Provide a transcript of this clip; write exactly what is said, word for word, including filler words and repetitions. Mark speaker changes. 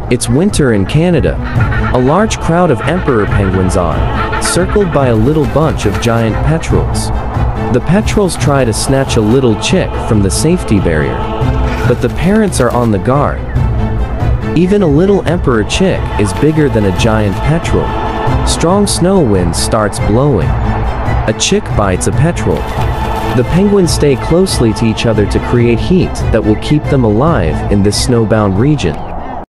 Speaker 1: It's winter in Canada. A large crowd of emperor penguins on, circled by a little bunch of giant petrels. The petrels try to snatch a little chick from the safety barrier, but the parents are on the guard. Even a little emperor chick is bigger than a giant petrel. Strong snow wind starts blowing. A chick bites a petrel. The penguins stay closely to each other to create heat that will keep them alive in this snowbound region.